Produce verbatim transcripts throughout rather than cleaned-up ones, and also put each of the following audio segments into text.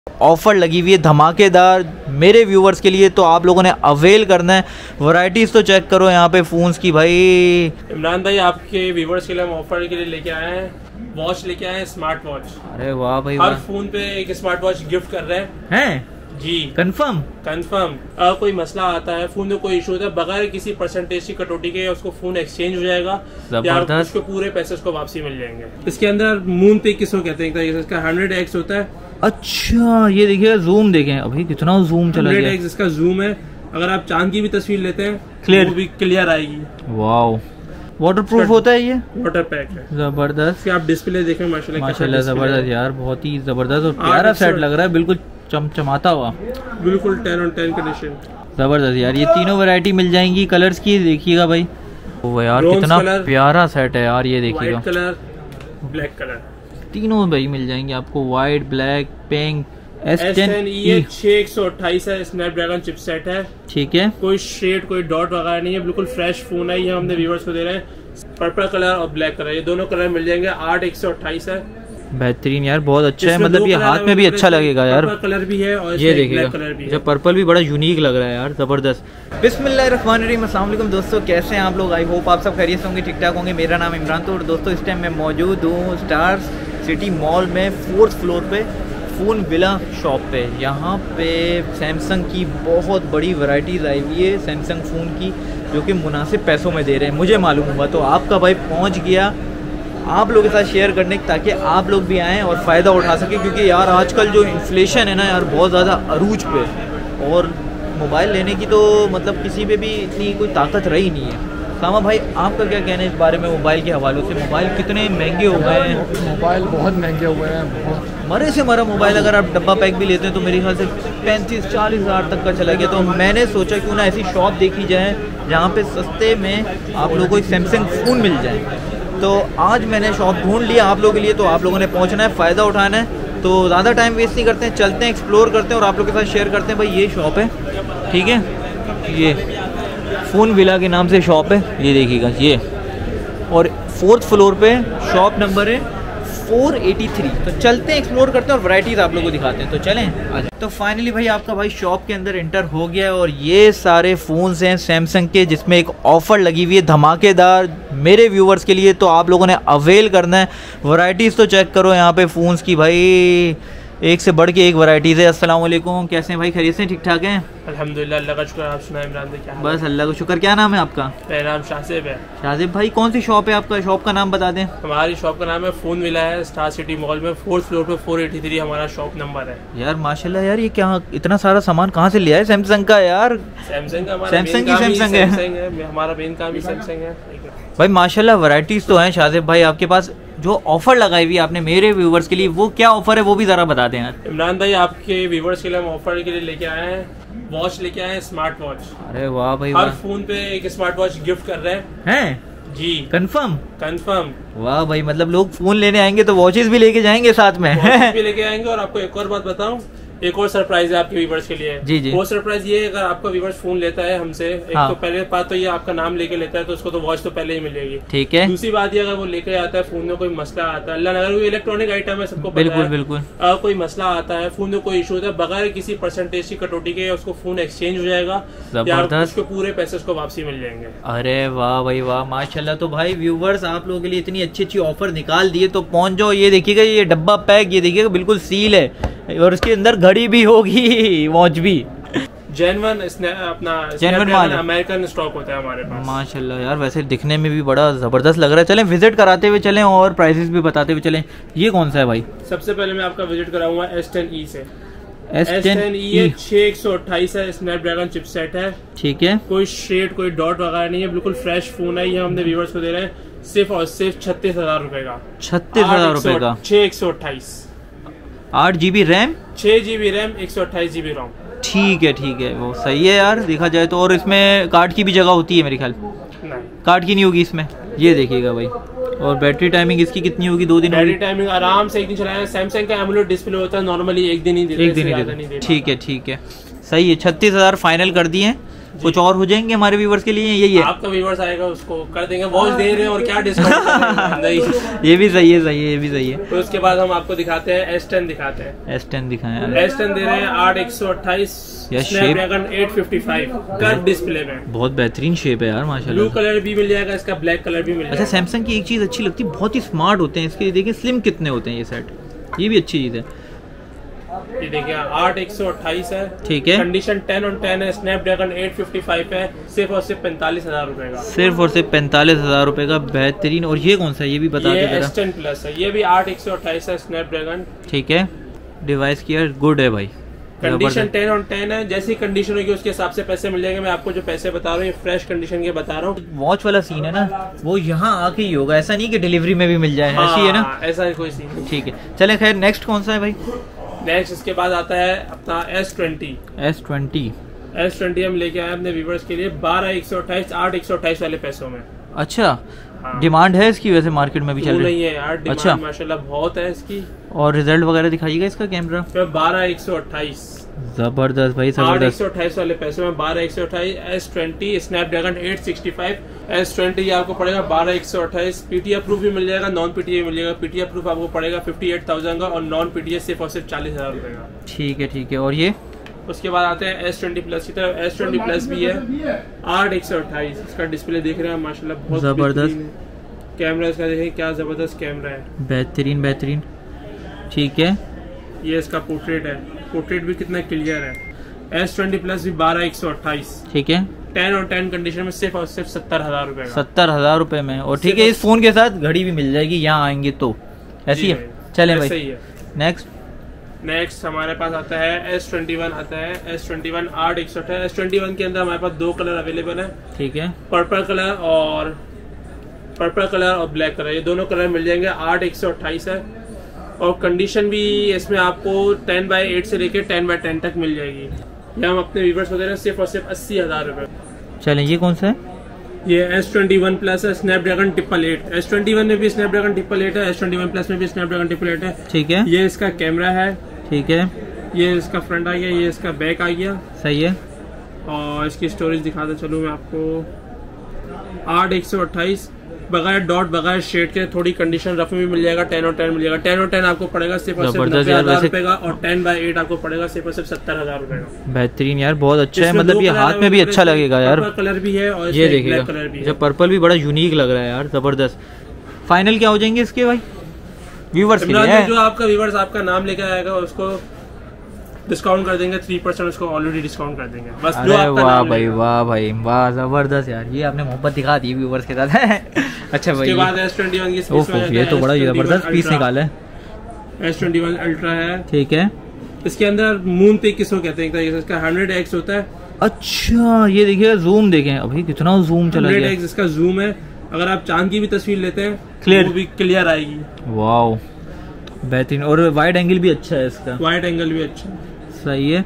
Offer लगी हुई है धमाकेदार मेरे व्यूवर्स के लिए, तो आप लोगों ने अवेल करना है। वैरायटीज़ तो चेक करो यहाँ पे फ़ोन्स की भाई। इमरान भाई आपके व्यूवर्स के लिए हम ऑफर के लिए लेके आए हैं, वॉच लेके आए हैं, स्मार्ट वॉच। अरे वाह भाई, हर फोन पे एक स्मार्ट वॉच गिफ्ट कर रहे हैं। हैं जी कंफर्म कंफर्म। अगर कोई मसला आता है, फोन में कोई इशू होता है, बगैर किसी परसेंटेज की कटौती के उसको फोन एक्सचेंज हो जाएगा या उसके पूरे पैसे उसको वापसी मिल जाएंगे। इसके अंदर मून पिक किसको कहते हैं, इसका हंड्रेड एक्स होता है। अच्छा ये देखिए जूम देखें अभी कितना जूम चला गया। एक्स इसका जूम है। अगर आप चांद की भी तस्वीर लेते हैं क्लियर वो भी क्लियर आएगी। वाओ, वाटर प्रूफ होता है ये, वाटर पैक है। जबरदस्त। आप डिस्प्ले देखें माशाल्लाह माशाल्लाह जबरदस्त यार, बहुत ही जबरदस्त और प्यारा सेट लग रहा है, बिल्कुल चमचमाता हुआ, बिल्कुल टेन ऑन टेन कंडीशन। जबरदस्त यार। ये तीनों वैरायटी मिल जाएंगी कलर्स की, देखिएगा भाई। वो यार कितना प्यारा सेट है यार, ये देखिएगा। व्हाइट कलर, ब्लैक कलर, तीनों भाई मिल जाएंगे आपको, white, black, pink. S ten e छह एक सौ अट्ठाईस है, स्नैपड्रैगन चिपसेट है। ठीक है, कोई शेड कोई डॉट वगैरह नहीं है, बिल्कुल फ्रेश फोन है। ये हमने व्यूअर्स को दे रहे हैं। पर्पल कलर और ब्लैक कलर, ये दोनों कलर मिल जाएंगे। आठ एक सौ अट्ठाईस है, बेहतरीन यार, बहुत अच्छा है। मतलब ये हाथ में भी अच्छा लगेगा यार, कलर भी है और ये देखिएगा। जब पर्पल भी बड़ा यूनिक लग रहा है यार, जबरदस्त। बिस्मिल्लाहिर्रहमानिर्रहीम, अस्सलाम वालेकुम दोस्तों, कैसे हैं आप लोग? आई होप आप सब खैरियत से होंगे, ठीक ठाक होंगे। मेरा नाम इमरान तो दोस्तों इस टाइम मैं मौजूद हूँ स्टार्स सिटी मॉल में, फोर्थ फ्लोर पे फ़ोन विला शॉप पे। यहाँ पे सैमसंग की बहुत बड़ी वैरायटीज़ आई हुई है सैमसंग फ़ोन की, जो कि मुनासिब पैसों में दे रहे हैं। मुझे मालूम हुआ तो आपका भाई पहुँच गया आप लोगों के साथ शेयर करने, ताकि आप लोग भी आएँ और फ़ायदा उठा सकें। क्योंकि यार आजकल जो इन्फ्लेशन है ना यार, बहुत ज़्यादा अरूज पे, और मोबाइल लेने की तो मतलब किसी पे भी इतनी कोई ताकत रही नहीं है। सामा भाई आपका क्या कहना है इस बारे में, मोबाइल के हवाले से? मोबाइल कितने महंगे हो गए हैं? मोबाइल बहुत महंगे हुए हैं, बहुत मरे से मरा मोबाइल। अगर आप डब्बा पैक भी लेते हैं तो मेरे ख्याल से पैंतीस चालीस हज़ार तक का चला गया। तो मैंने सोचा क्यों ना ऐसी शॉप देखी जाए जहाँ पे सस्ते में आप लोगों को एक सैमसंग फ़ोन मिल जाए। तो आज मैंने शॉप ढूंढ लिया आप लोगों के लिए, तो आप लोगों ने पहुँचना है, फ़ायदा उठाना है। तो ज़्यादा टाइम वेस्ट नहीं करते हैं, चलते हैं, एक्सप्लोर करते हैं और आप लोगों के साथ शेयर करते हैं। भाई ये शॉप है, ठीक है, ये फ़ोन विला के नाम से शॉप है, ये देखिएगा ये। और फोर्थ फ्लोर पे शॉप नंबर है चार सौ तिरासी। तो चलते हैं, एक्सप्लोर करते हैं और वैरायटीज़ आप लोगों को दिखाते हैं। तो चलें आज। तो फाइनली भाई आपका भाई शॉप के अंदर एंटर हो गया है और ये सारे फ़ोन्स हैं सैमसंग के, जिसमें एक ऑफ़र लगी हुई है धमाकेदार मेरे व्यूवर्स के लिए, तो आप लोगों ने अवेल करना है। वैरायटीज़ तो चेक करो यहाँ पे फ़ोन्स की भाई, एक से बढ़ के एक वैरायटीज़ है। अस्सलाम वालेकुम, कैसे हैं भाई? खैरियत से, ठीक ठाक हैं? अल्हम्दुलिल्लाह, अल्लाह का शुक्र। आप सुनाएं इमरान भाई, क्या? बस अल्लाह का शुक्र। क्या नाम है आपका? मेरा नाम शाहजेब है। शाहजेब भाई, कौन सी शॉप है आपका? शॉप का नाम बता दें। हमारी शॉप का नाम है फ़ोन विला है, स्टार सिटी मॉल में, फोर्थ फ्लोर पे चार सौ तिरासी हमारा शॉप नंबर है। यार माशाल्लाह यार, ये क्या इतना सारा सामान कहाँ से लिया है सैमसंग का यार? सैमसंग का, सैमसंग की सैमसंग है, हमारा मेन काम ही सैमसंग है भाई। माशाल्लाह वैरायटीज़ तो हैं शाहजेब भाई आपके पास। जो ऑफर लगाई हुई आपने मेरे व्यूवर्स के लिए, वो क्या ऑफर है वो भी जरा बता दें यार। इमरान भाई आपके व्यूवर्स के लिए हम ऑफर के लिए लेके आए हैं, वॉच लेके आए हैं, स्मार्ट वॉच। अरे वाह भाई, हर फोन पे एक स्मार्ट वॉच गिफ्ट कर रहे हैं। हैं जी कंफर्म कंफर्म। वाह भाई, मतलब लोग फोन लेने आएंगे तो वॉचेस भी लेके जाएंगे साथ में भी लेके आएंगे। और आपको एक और बात बताऊं, एक और सरप्राइज है आपके व्यूवर्स के लिए। जी जी। वो सरप्राइज ये है, अगर आपका व्यूवर्स फोन लेता है हमसे, एक हाँ। तो पहले बात तो ये आपका नाम लेके लेता है तो उसको तो वॉच तो पहले ही मिलेगी, ठीक है। दूसरी बात ये, अगर वो लेके आता है फोन में कोई मसला आता है, अल्लाह अगर वो इलेक्ट्रॉनिक आइटम है, सबको पता बिल्कुल है, बिल्कुल, अगर कोई मसला आता है, फोन में कोई इशू होता है, बगैर किसी परसेंटेज की कटौती के उसको फोन एक्सचेंज हो जाएगा या उसके पूरे पैसे उसको वापसी मिल जाएंगे। अरे वाह भाई वाह, माशाल्लाह। तो भाई व्यूवर्स आप लोगों के लिए इतनी अच्छी अच्छी ऑफर निकाल दिए, तो पहुंच जाओ। ये देखिएगा, ये डब्बा पैक, ये देखिएगा बिल्कुल सील है और उसके अंदर घड़ी भी होगी, वॉच भी। जेन्युइन अपना जेन्युइन माल, अमेरिकन स्टॉक होता है हमारे पास। माशाल्लाह यार, वैसे दिखने में भी बड़ा जबरदस्त लग रहा है। चलें विजिट कराते हुए चलें और प्राइसेस भी बताते हुए चलें। ये कौन सा है भाई? सबसे पहले मैं आपका विजिट कराऊंगा एस टेन ई से। एस टेन ई छह एक सौ अट्ठाईस है, स्नैपड्रैगन चिपसेट है, ठीक है। कोई शेड कोई डॉट वगैरह नहीं है, बिल्कुल फ्रेश फोन है। ये हमने व्यूअर्स को दे रहे हैं सिर्फ और सिर्फ छत्तीस हजार रूपए का। छत्तीस हजार रूपए का, छह एक सौ अट्ठाईस, आठ जीबी रैम, छह जीबी रैम, एक सौ अट्ठाईस जीबी रोम। ठीक है ठीक है, वो सही है यार देखा जाए तो। और इसमें कार्ड की भी जगह होती है मेरे ख्याल? नहीं, कार्ड की नहीं होगी इसमें। ये देखिएगा भाई, और बैटरी टाइमिंग इसकी कितनी होगी? दो दिन? बैटरी टाइमिंग आराम से एक दिन चलाएं। सैमसंग का एमुलेट डिस्प्ले होता है, नॉर्मली एक दिन ही देता है, एक दिन ही देता है। ठीक है ठीक है, सही है। छत्तीस हजार फाइनल कर दिए कुछ और हो जाएंगे हमारे व्यूवर्स के लिए? यही है, आपका व्यूवर्स आएगा उसको कर देंगे, वॉच दे रहे हैं और क्या डिस्काउंट नहीं। ये भी सही है, सही है, ये भी सही है। तो उसके बाद हम आपको दिखाते हैं एस टेन दिखाते हैं। एस टेन दिखाएं। एस टेन दे रहे हैं आठ एक सौ अट्ठाईस Snapdragon eight fifty five curve display में। बहुत बेहतरीन शेप है यार माशाल्लाह। ब्लू कलर भी मिल जाएगा इसका, ब्लैक कलर भी मिल जाएगा। अच्छा, सैमसंग की एक चीज अच्छी लगती है, बहुत ही स्मार्ट होते हैं इसके। देखिए स्लिम कितने होते हैं ये सेट, ये भी अच्छी चीज है। ये देखिए आठ एक सौ अट्ठाईस है, ठीक है। कंडीशन टेन ऑन टेन है, स्नैपड्रैगन एट फिफ्टी फाइव है, सिर्फ और सिर्फ पैंतालीस हजार रुपए का। सिर्फ और सिर्फ पैंतालीस हजार रुपए का, बेहतरीन। और ये कौन सा है ये भी बता ये दे एस टेन प्लस है, ये भी आठ एक सौ अट्ठाईस है, स्नैपड्रैगन, ठीक है। डिवाइस की यार गुड है भाई, कंडीशन टेन ऑन टेन है। जैसी कंडीशन होगी उसके हिसाब से पैसे मिल जाएंगे। मैं आपको जो पैसे बता रहा हूँ ये फ्रेश कंडीशन के बता रहा हूँ। वॉच वाला सीन है ना, वो यहाँ आके ही होगा, ऐसा नहीं कि डिलीवरी में भी मिल जाए। हाँ, ऐसी है ना, ऐसा है कोई सीन नहीं। ठीक है, चले खैर नेक्स्ट कौन सा है भाई? नेक्स्ट इसके बाद आता है अपना S twenty. S twenty S twenty हम लेके आए अपने व्यूवर्स के लिए बारह एक सौ अट्ठाईस आठ एक सौ अट्ठाईस वाले पैसों में। अच्छा, हाँ। डिमांड है इसकी वैसे मार्केट में भी चल रही है यार, डिमांड अच्छा माशाल्लाह बहुत है इसकी। और रिजल्ट वगैरह दिखाइएगा इसका कैमरा। बारह एक सौ अट्ठाईस जबरदस्त भाई, आठ एक जबरदस्त। सौ अट्ठाईस वाले पैसों में बारह एक सौ अट्ठाईस S twenty Snapdragon eight sixty five S twenty आपको पड़ेगा बारह एक सौ अट्ठाईस। पीटीए प्रूफ भी मिल जाएगा, नॉन पीटीए मिल जाएगा। पीटीए प्रूफ आपको पड़ेगा फिफ्टी एट थाउजेंड का और नॉन पीटीए सिर्फ और सिर्फ चालीस हजार रुपए का। ठीक है, ठीक है। और ये उसके बाद आते हैं एस ट्वेंटी प्लस की तरफ। एस ट्वेंटी प्लस भी है आठ एक सौ अट्ठाईस, इसका डिस्प्ले देख रहे हैं माशाल्लाह बहुत जबरदस्त। कैमरा इसका देखें क्या जबरदस्त कैमरा है, बेहतरीन बेहतरीन, ठीक है। ये इसका पोर्ट्रेट है, पोर्ट्रेट भी कितना क्लियर है। एस ट्वेंटी प्लस भी बारह एक सौ अट्ठाईस, ठीक है। टेन और टेन कंडीशन में सिर्फ और सिर्फ सत्तर हजार रुपए का। सत्तर हजार रुपए में, और ठीक है इस फोन के साथ घड़ी भी मिल जाएगी यहाँ आएंगे तो, ऐसी है। चले भाई सही है। नेक्स्ट नेक्स्ट हमारे पास आता है एस ट्वेंटी वन आता है। एस ट्वेंटी वन आठ एक सौ अट्ठाईस। एस ट्वेंटी वन के अंदर हमारे पास दो कलर अवेलेबल है, ठीक है। पर्पल कलर और पर्पल कलर और ब्लैक कलर, ये दोनों कलर मिल जाएंगे। आठ एक सौ अट्ठाईस है और कंडीशन भी इसमें आपको टेन बाई एट से लेकर टेन बाई टेन तक मिल जाएगी। ये हम अपने व्यूवर्स को दे रहे हैं सिर्फ और सिर्फ अस्सी हजार रुपए। चलें, ये कौन सा है? ये एस ट्वेंटी वन प्लस है, Snapdragon triple eight. S twenty one में भी स्नैपड्रैगन ट्रिपल एट है, एस ट्वेंटी वन प्लस में भी स्नैपड्रैगन ट्रिपल एट है, ठीक है। ये इसका कैमरा है, ठीक है। ये इसका फ्रंट आ गया, ये इसका बैक आ गया, सही है। और इसकी स्टोरेज दिखाता चलूँ मैं आपको। आठ एक सौ अट्ठाईस बगैर डॉट बगैर शेड के, थोड़ी कंडीशन रफ में भी मिल जाएगा। टेन और टेन मिल जाएगा। टेन और टेन आपको पड़ेगा सिर्फ और सिर्फ नब्बे हजार रुपए का और टेन बाई एट आपको पड़ेगा सिर्फ और सिर्फ सत्तर हजार रुपए का। बेहतरीन यार, बहुत अच्छा है, मतलब ये हाथ में भी अच्छा लगेगा यार। कलर भी है और ये देखिएगा कलर भी है। पर्पल भी बड़ा यूनिक लग रहा है यार, जबरदस्त। फाइनल क्या हो जाएंगे इसके भाई व्यूवर्स के लिए? जो आपका व्यूवर्स आपका नाम लेकर आएगा उसको डिस्काउंट कर देंगे, थ्री परसेंट उसको ऑलरेडी डिस्काउंट कर देंगे बस। अरे वाह भाई, वाह भाई, वाह जबरदस्त यार, ये आपने मोहब्बत दिखा दी व्यूवर्स के साथ। अच्छा भाई, उसके बाद एस ट्वेंटी वन की स्पीस में ये तो बड़ा जबरदस्त पीस निकाला है। एस ट्वेंटी वन अल्ट्रा है, ठीक है। इसके अंदर मून पे किसको कहते हैं, इसका हंड्रेड एक्स होता है। अच्छा, ये देखिए जूम देखें अभी कितना जूम चला गया। हंड्रेड एक्स इसका जूम है, अगर आप चांद की भी तस्वीर लेते हैं क्लियर, वो भी क्लियर आएगी। वाओ बेहतरीन। और वाइड एंगल भी अच्छा है इसका, वाइड एंगल भी अच्छा है, सही है।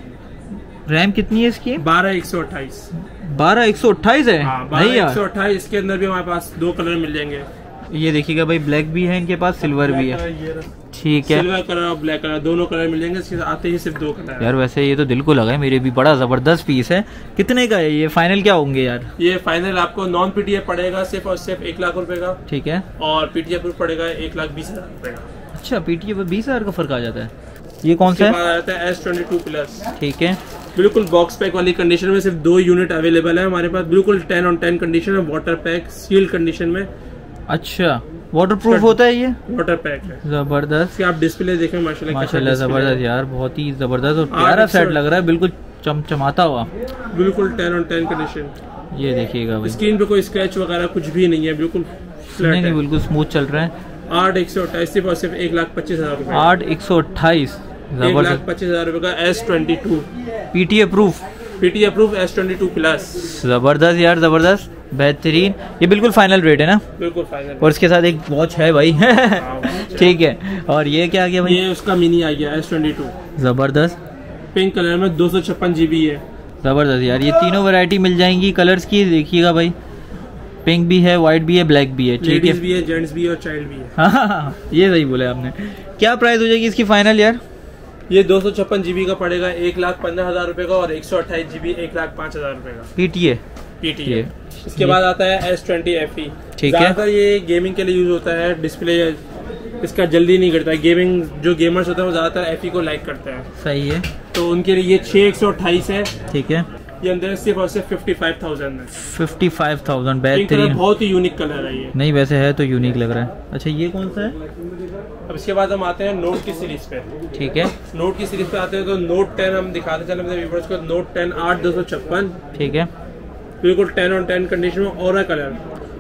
रैम कितनी है इसकी? बारह एक सौ अट्ठाईस। बारह एक सौ अट्ठाईस है? नहीं यार, एक सौ अट्ठाईस। इसके अंदर भी हमारे पास दो कलर मिल जाएंगे। ये देखिएगा भाई, ब्लैक भी है इनके पास, सिल्वर भी है, ठीक है। सिल्वर कलर और ब्लैक कलर दोनों कलर मिल जाएंगे। इसके आते ही सिर्फ दो कलर यार। वैसे ये तो दिल को लगा है मेरे भी, बड़ा जबरदस्त पीस है। कितने का है ये? फाइनल क्या होंगे यार? ये फाइनल आपको नॉन पीटीए पड़ेगा सिर्फ और सिर्फ एक लाख रुपए का, ठीक है। और पीटीए प्रूफ पड़ेगा एक लाख बीस हजार रुपए का। अच्छा, पीटीए पर बीस हजार का फर्क आ जाता है। ये कौन सा है? एस ट्वेंटी टू प्लस, ठीक है। बिल्कुल बॉक्स पैक वाली कंडीशन में, सिर्फ दो यूनिट अवेलेबल है हमारे पास। बिल्कुल टेन ऑन टेन कंडीशन है, वाटर पैक सील कंडीशन में। अच्छा, वाटर प्रूफ होता है ये? वाटर पैक है, जबरदस्त। आप डिस्प्ले देखें माशाल्लाह माशाल्लाह जबरदस्त यार, बहुत ही जबरदस्त और प्यारा सेट लग रहा है, बिल्कुल चमचमाता हुआ, बिल्कुल टेन ऑन टेन कंडीशन। ये देखिएगा भाई, स्क्रीन पे कोई स्क्रैच वगैरह कुछ भी नहीं है, बिल्कुल नहीं नहीं बिल्कुल स्मूथ चल रहा है। आठ एक सौ अट्ठाईस सिर्फ और सिर्फ एक लाख पच्चीस हजार रुपए। आठ एक सौ अट्ठाईस एक लाख पच्चीस हजार रुपए का S twenty two PTA proof, PTA proof S twenty two plus. जबरदस्त यार, जबरदस्त बेहतरीन। ये बिल्कुल फाइनल रेट है ना? बिल्कुल फाइनल। और इसके साथ एक वॉच है भाई। ठीक है। और ये क्या आ गया भाई? ये उसका मिनी आ गया एस ट्वेंटी टू, जबरदस्त पिंक कलर में, दो सौ छप्पन जीबी है। जबरदस्त यार, ये तीनों वैरायटी मिल जाएंगी कलर्स की। देखिएगा भाई, पिंक भी है, व्हाइट भी है, ब्लैक भी है, ठीक है, भी है, जेंट्स भी है और चाइल्ड भी है। हाँ ये सही बोले आपने। क्या प्राइस हो जाएगी इसकी फाइनल यार? ये दो सौ छप्पन जीबी का पड़ेगा एक लाख पंद्रह हजार रुपए का, और एक सौ अट्ठाईस जीबी एक लाख पाँच हजार रुपए का पीटीए पीटीए। इसके बाद आता है एस ट्वेंटी एफ ई। ठीक है, ज्यादातर ये गेमिंग के लिए यूज होता है। डिस्प्ले इसका जल्दी नहीं गिरता है। गेमिंग जो गेमर्स होते हैं वो ज्यादातर एफ ई को लाइक करते हैं। सही है, तो उनके लिए ये छह एक सौ अट्ठाईस है। ठीक है, ये अंदर सिर्फ और सिर्फ फिफ्टी फाइव थाउजेंड है। फिफ्टी फाइव थाउजेंड बेहतरीन, बहुत ही यूनिक कलर है ये। नहीं वैसे है तो यूनिक लग रहा है। अच्छा ये कौन सा है? अब इसके बाद हम आते हैं नोट की सीरीज पे। ठीक है, नोट की सीरीज पे आते हैं तो नोट टेन हम दिखाते चले अपने व्यूअर्स को। नोट टेन आठ दो सौ छप्पन, ठीक है, बिल्कुल टेन ऑन टेन कंडीशन में। ओरा कलर,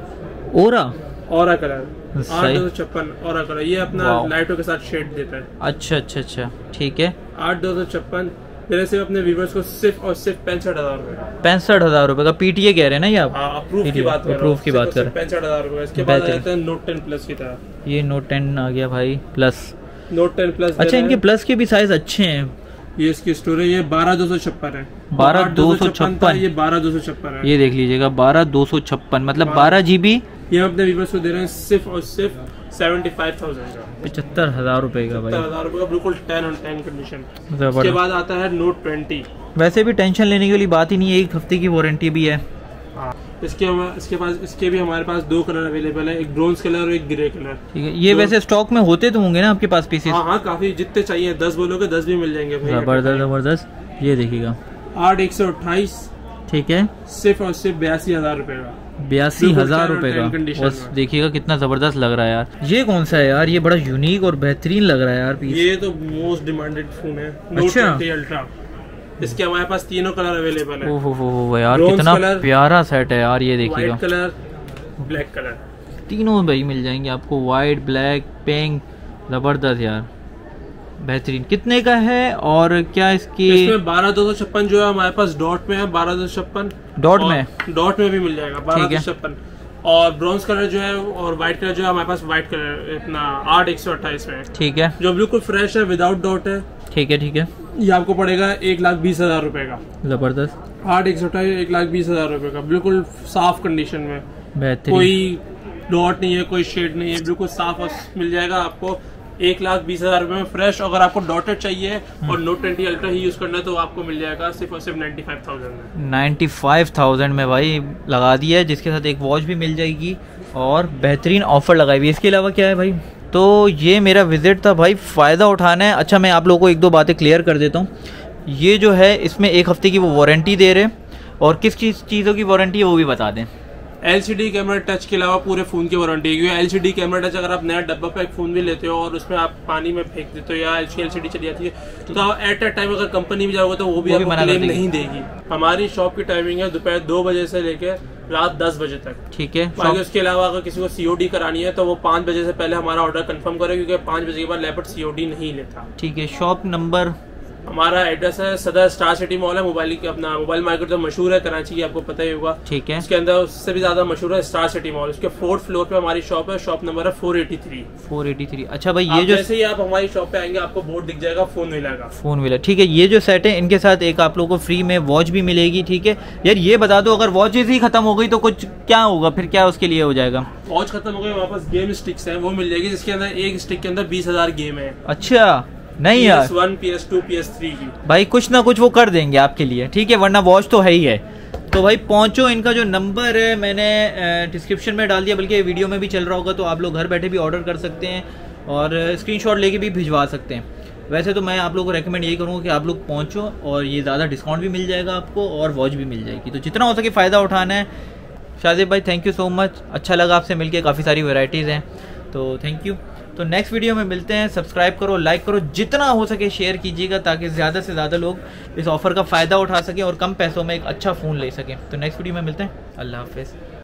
ओरा ओरा कलर आठ दो सौ छप्पन ओरा कलर। ये अपना लाइटों के साथ शेड देता है। अच्छा अच्छा अच्छा, ठीक है, आठ दो सौ छप्पन। मेरे सिर्फ अपने व्यूअर्स को सिर्फ और सिर्फ पैंसठ हजार रुपए पैंसठ हजार रुपए का पीटीए कह रहे हैं ना ये आप? अप्रूव की बात कर अप्रूव की बात कर पैंसठ हजार रुपए। इसके बाद आते हैं नोट टेन प्लस की तरह। ये नोट टेन आ गया भाई प्लस, नोट टेन प्लस। अच्छा इनके प्लस के भी साइज अच्छे हैं। ये इसकी स्टोरेज ये बारह दो सौ छप्पन है। बारह दो सौ छप्पन, ये बारह दो सौ छप्पन है। ये देख लीजिएगा बारह दो सौ छप्पन मतलब बारह जीबी। ये हम अपने व्यूअर्स को दे रहे हैं सिर्फ और सिर्फ सेवेंटी फाइव थाउजेंड का, पचहत्तर हजार रुपए का भाई, हजार रुपए का बिल्कुल टेन ऑन टेन कंडीशन। इसके बाद आता है नोट ट्वेंटी। वैसे भी टेंशन लेने के लिए बात ही नहीं है, एक हफ्ते की वारंटी भी है। हाँ, इसके इसके पास इसके भी हमारे पास दो कलर अवेलेबल है, एक ब्रोंज कलर और एक ग्रे कलर। ठीक है, ये वैसे स्टॉक में होते तो होंगे ना आपके पास पीसेस? हाँ हाँ काफी, जितने चाहिए दस बोलोगे दस भी मिल जाएंगे। जबरदस्त जबरदस्त, ये देखिएगा आठ एक सौ अट्ठाईस, ठीक है, सिर्फ और सिर्फ बयासी हजार रुपए का, बयासी हजार रुपए का। बस देखिएगा कितना जबरदस्त लग रहा है यार। ये कौन सा है यार? ये बड़ा यूनिक और बेहतरीन लग रहा है यार पीस। ये तो मोस्ट डिमांडेड फोन है, नोट ट्वेंटी अल्ट्रा। इसके हमारे पास तीनों कलर अवेलेबल है। ओहो हो यार कितना प्यारा सेट है यार। ये देखिएगा व्हाइट कलर, ब्लैक कलर, तीनों भाई मिल जाएंगे आपको, व्हाइट ब्लैक पिंक, जबरदस्त यार बेहतरीन। कितने का है और क्या इसकी? इसमें बारह दो सौ छप्पन जो है हमारे पास डॉट में है, बारह दो सौ छप्पन डॉट में डॉट में भी मिल जाएगा बारह दो सौ छप्पन। और ब्रॉन्ज कलर जो है और व्हाइट कलर जो है हमारे पास व्हाइट कलर अपना आठ एक सौ अट्ठाईस में, ठीक है, जो बिल्कुल फ्रेश है विदाउट डॉट है। ठीक है ठीक है, ये आपको पड़ेगा एक लाख बीस हजार रुपए का। जबरदस्त, आठ एक सौ अट्ठाईस एक लाख बीस हजार रुपए का, बिल्कुल साफ कंडीशन में, बेहतरीन, कोई डॉट नहीं है, कोई शेड नहीं है, बिल्कुल साफ और मिल जाएगा आपको एक लाख बीस हजार रुपए में फ्रेश। अगर आपको डॉटेड चाहिए और नोट ट्वेंटी अल्ट्रा ही यूज करना है तो आपको मिल जाएगा सिर्फ और सिर्फ नाइन्टी फाइव थाउजेंड में। नाइन्टी फाइव थाउजेंड में भाई लगा दिया है, जिसके साथ एक वॉच भी मिल जाएगी और बेहतरीन ऑफर लगाई हुई है। इसके अलावा क्या है भाई? तो ये मेरा विजिट था भाई, फ़ायदा उठाना है। अच्छा मैं आप लोगों को एक दो बातें क्लियर कर देता हूँ। ये जो है इसमें एक हफ्ते की वो वारंटी दे रहे और किस किस चीज़ों की वारंटी है वो भी बता दें। एलसीडी कैमरा टच के अलावा पूरे फोन की वारंटी है, क्योंकि एलसीडी कैमरा टच अगर आप नया डब्बा पैक फोन भी लेते हो और उसमें आप पानी में फेंक देते हो या एलसीडी चली जाती है तो एट अ टाइम अगर कंपनी भी जाओगे तो वो भी आपको क्लेम नहीं देगी। हमारी शॉप की टाइमिंग है दोपहर दो बजे से लेकर रात दस बजे तक, ठीक है। बाकी उसके अलावा अगर किसी को सीओडी करानी है तो वो पाँच बजे से पहले हमारा ऑर्डर कंफर्म करे, क्योंकि पाँच बजे के बाद लैपटॉप सीओडी नहीं लेता, ठीक है। शॉप नंबर हमारा एड्रेस है सदर स्टार सिटी मॉल है, मोबाइल की अपना मोबाइल मार्केट तो मशहूर है कराची की, आपको पता ही होगा, ठीक है। उसके अंदर उससे भी ज्यादा मशहूर है स्टार सिटी मॉल, उसके फोर्थ फ्लोर पे हमारी शॉप है, शॉप नंबर है four eighty three four eighty three. अच्छा भाई ये जो जैसे ही आप हमारी शॉप पे आएंगे आपको बोर्ड दिख जाएगा फोन व्हीलर का, फोन व्हीलर, ठीक है। ये जो सेट है इनके साथ एक आप लोगों को फ्री में वॉच भी मिलेगी, ठीक है। यार ये बता दो अगर वॉचेज ही खत्म हो गई तो कुछ क्या होगा फिर, क्या उसके लिए हो जाएगा? वॉच खत्म हो गई हमारे पास गेम स्टिक्स है वो मिल जाएगी, जिसके अंदर एक स्टिक के अंदर बीस हजार गेम है। अच्छा नहीं यार, P S one, P S two, P S three की भाई कुछ ना कुछ वो कर देंगे आपके लिए, ठीक है, वरना वॉच तो है ही है। तो भाई पहुंचो, इनका जो नंबर है मैंने डिस्क्रिप्शन में डाल दिया, बल्कि वीडियो में भी चल रहा होगा, तो आप लोग घर बैठे भी ऑर्डर कर सकते हैं और स्क्रीनशॉट लेके भी भिजवा सकते हैं। वैसे तो मैं आप लोगों को रेकमेंड यही करूँगा कि आप लोग पहुँचो और ये ज़्यादा डिस्काउंट भी मिल जाएगा आपको और वॉच भी मिल जाएगी, तो जितना हो सके फ़ायदा उठाना है। शाजिब भाई थैंक यू सो मच, अच्छा लगा आपसे मिलके, काफ़ी सारी वेराइटीज़ हैं, तो थैंक यू। तो नेक्स्ट वीडियो में मिलते हैं, सब्सक्राइब करो, लाइक करो, जितना हो सके शेयर कीजिएगा ताकि ज़्यादा से ज़्यादा लोग इस ऑफ़र का फ़ायदा उठा सकें और कम पैसों में एक अच्छा फ़ोन ले सकें। तो नेक्स्ट वीडियो में मिलते हैं, अल्लाह हाफ़िज़।